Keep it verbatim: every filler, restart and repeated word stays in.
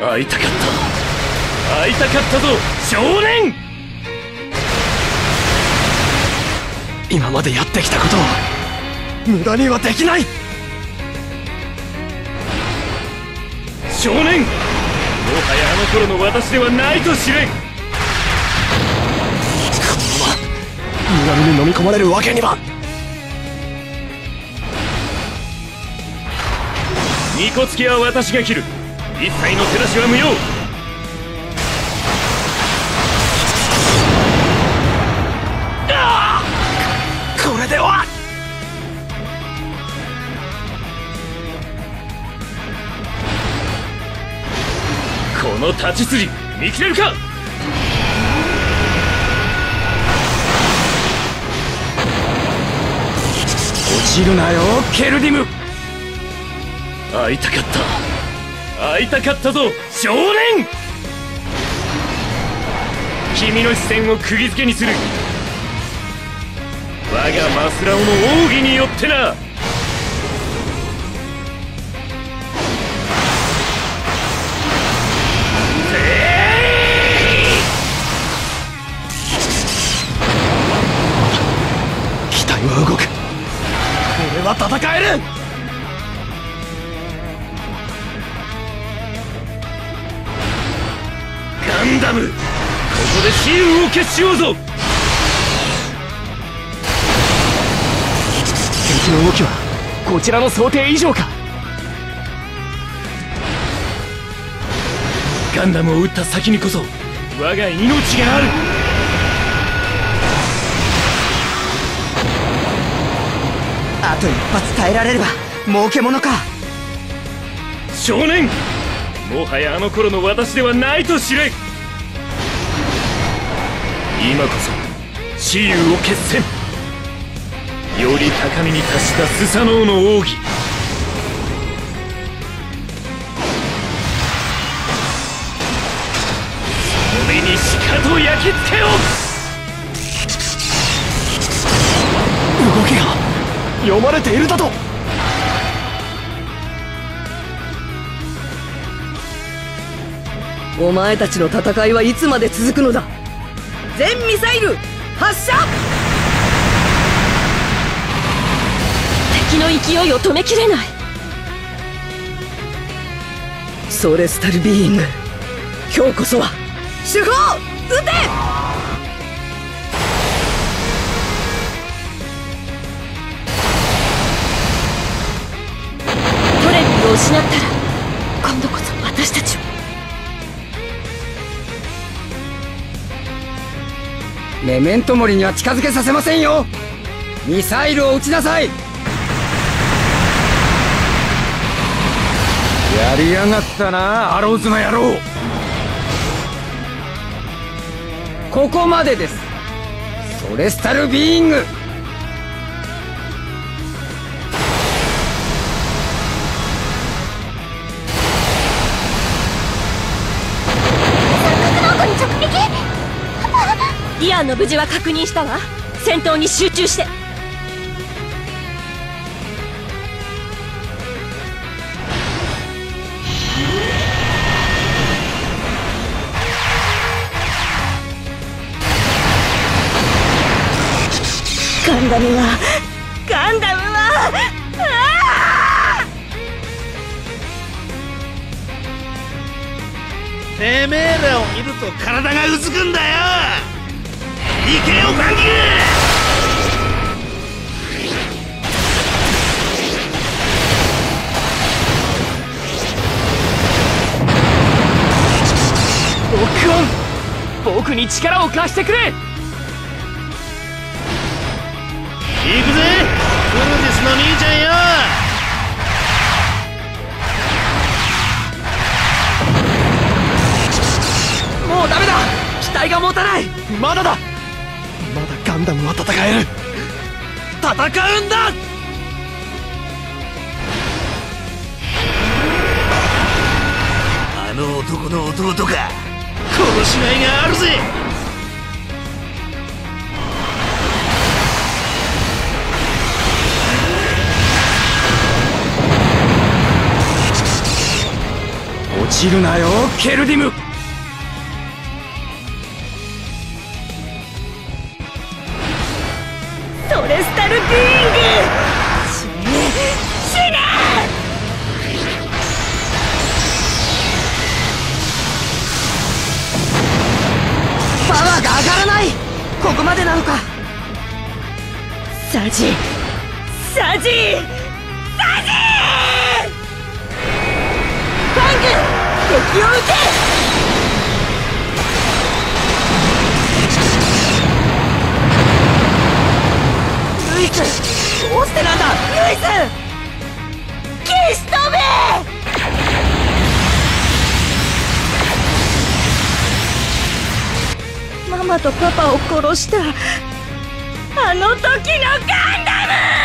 会いたかった会いたかったぞ少年。今までやってきたことを無駄にはできない。少年、もはやあの頃の私ではないと知れ。このまま苦味に飲み込まれるわけには。ニコつきは私が切る。一切の手出しは無用。ああ、これでは。この太刀筋見切れるか。落ちるなよケルディム。会いたかった会いたかったぞ少年。君の視線を釘付けにする。我がマスラオの奥義によってな。機体は動く。俺は戦える。ガンダム、ここで雌雄を決しようぞ。敵の動きはこちらの想定以上か。ガンダムを撃った先にこそ我が命がある。 あと一発耐えられれば儲けものか。 少年、もはやあの頃の私ではないと知れ。今こそ雌雄を決戦。より高みに達したスサノオの奥義。それにしかと焼き付けよう。動きが読まれているだと。 お前たちの戦いはいつまで続くのだ。全ミサイル発射。敵の勢いを止めきれない。ソレスタルビーイング、今日こそは主砲撃て。トレビを失ったら今度こそ私たちを。 メメントモリには近づけさせませんよ。ミサイルを撃ちなさい。やりやがったなアローズの野郎。ここまでです。ソレスタルビーイング。 イアンの無事は確認したわ。戦闘に集中して。ガンダムはガンダムはああ。てめえらを見ると体がうずくんだよ。行けよガンギル。 ロックオン、僕に力を貸してくれ。行くぜクルディスの兄ちゃんよ。 もうダメだ、機体が持たない。まだだまだガンダムは戦える。戦うんだ。 あの男の弟か。殺しがいがあるぜ。 落ち散るなよケルディム。 ソレスタルビーイング、死ね死ね。 パワーが上がらない。ここまでなのか。 サジサジサジファング、敵を撃て。 ルイス、どうしてなんだルイス。 消し止め。ママとパパを殺したあの時のガンダム。